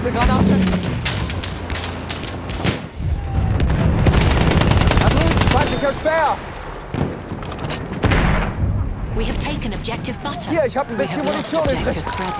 Nächste Granate. Da drüben, feindlicher Speer. We have taken objective butter. Hier, ich habe ein bisschen Munition übrig.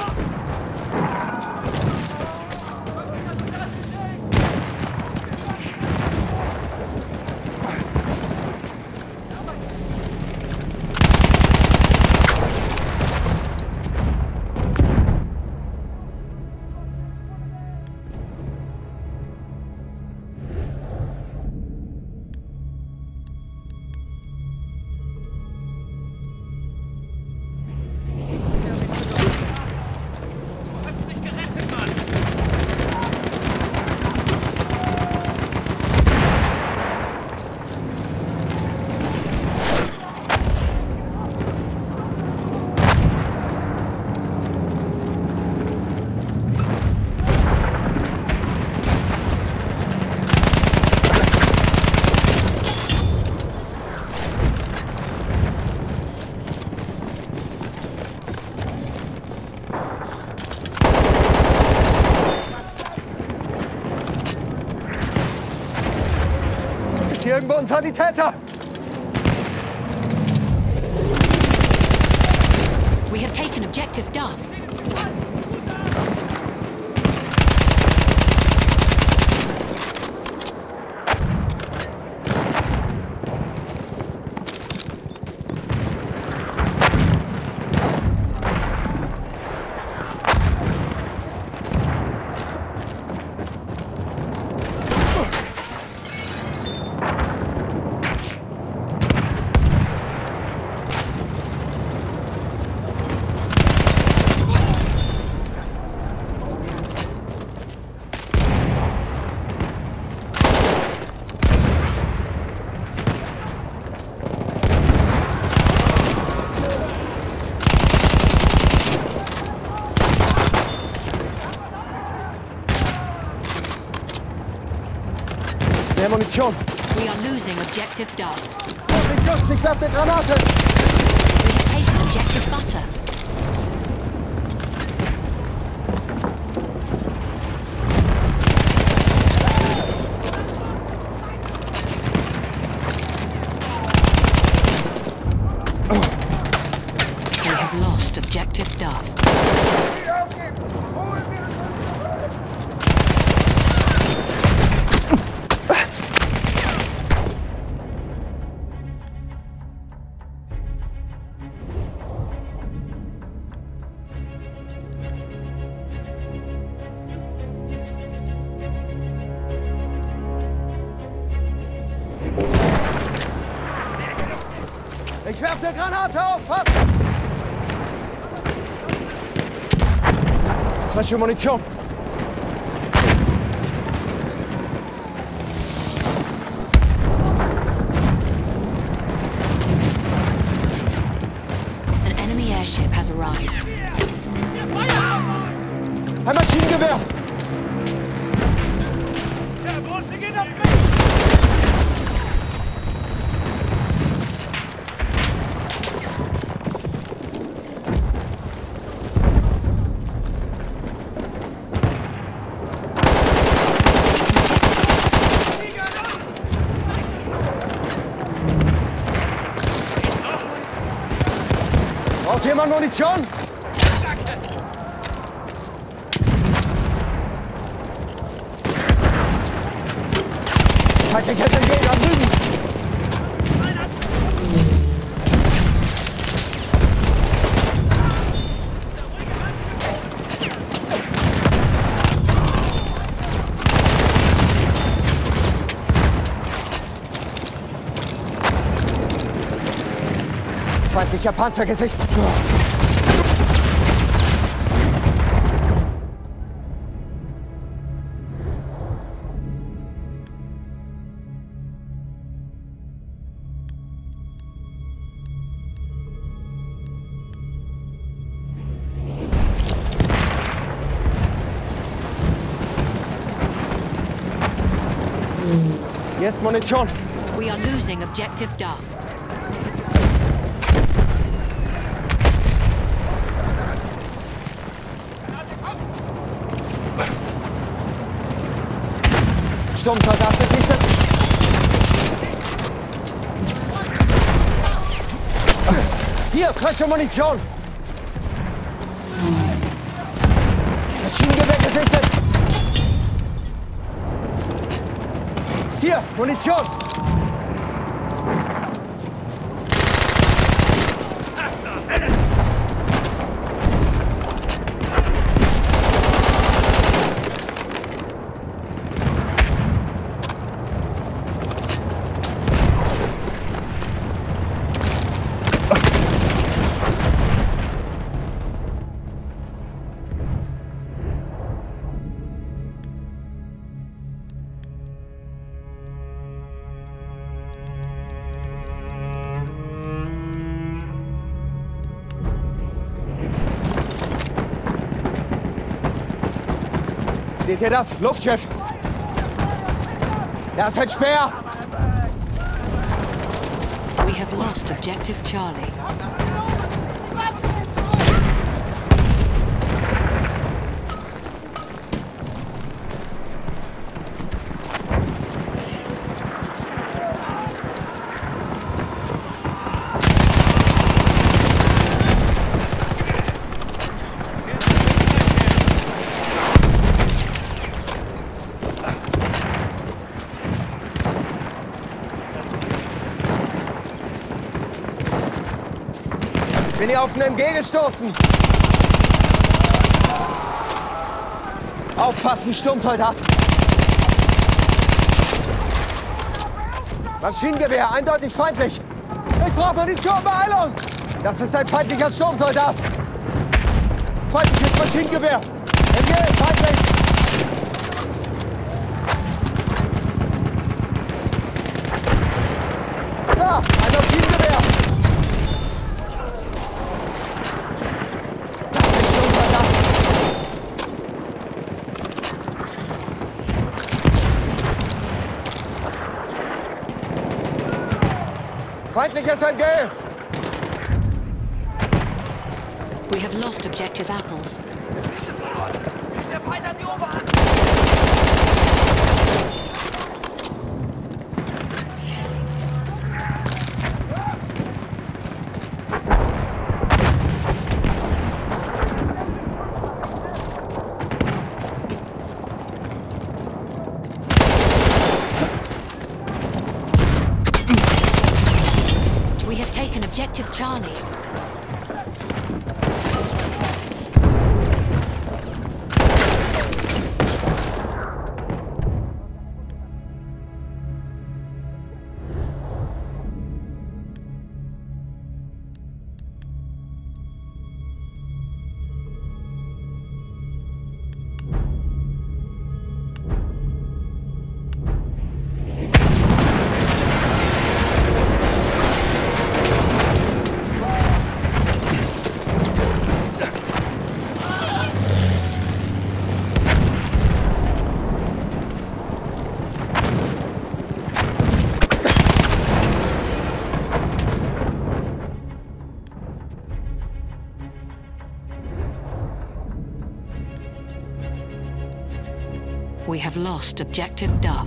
Hier irgendwo ein Sanitäter! We have taken objective Duff. Mehr Munition. We are losing objective Duff. Ich werf eine Granate. We have taken objective butter. We have lost objective Duff. Ich werf eine Granate auf, pass! Frische Munition. An enemy airship has arrived. Ein Maschinengewehr! Der Busse geht auf mich! Braucht jemand Munition? Feindliches entgegen, da drüben! Feindlicher Panzer gesichtet. Hier ist Munition. We are losing objective Duff. Sturmsoldat gesichtet. Hier, frische Munition. Maschinengewehr gesichtet. Hier, Munition. Seht ihr das? Luftschiff! Da ist ein Speer! We have lost objective Charlie. Bin ihr auf einen MG gestoßen? Aufpassen, Sturmsoldat! Maschinengewehr, eindeutig feindlich! Ich brauche Munition, Beeilung! Das ist ein feindlicher Sturmsoldat! Feindliches Maschinengewehr! MG, feindlich! Da, ein Maschinengewehr! Feindliches MG! We have lost objective apples. Der Feind hat die Oberhand! We have taken objective Charlie. We have lost objective Duff.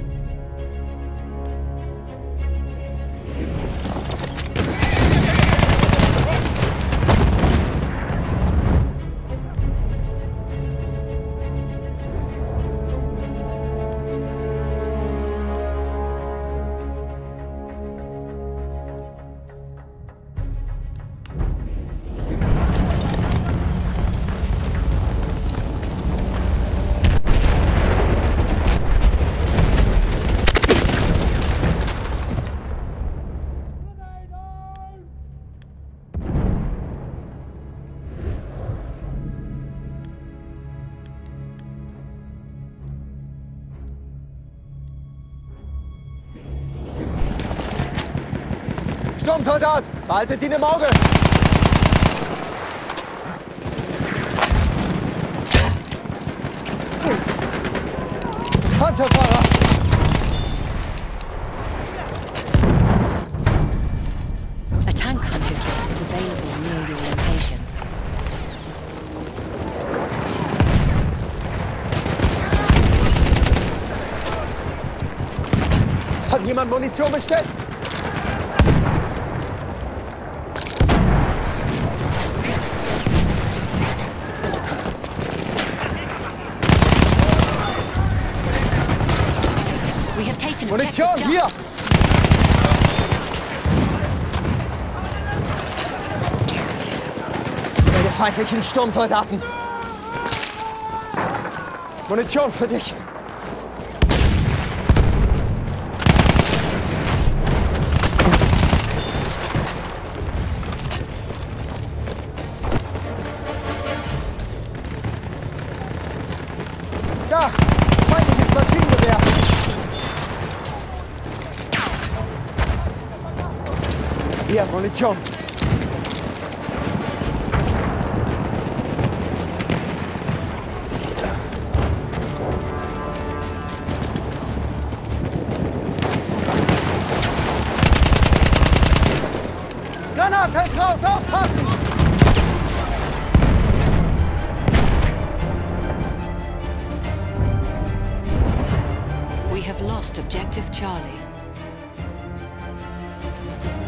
Sturmsoldat! Behaltet ihn im Auge! Panzerfahrer! A tank hunter kit is available near your location. Hat jemand Munition bestellt? We have taken Munition, objective hier! Duff. Meine feindlichen Sturmsoldaten! Munition für dich! Da! Feindliches Maschinengewehr! Hier, Munition! Granate ist raus, aufpassen! We have lost objective Charlie.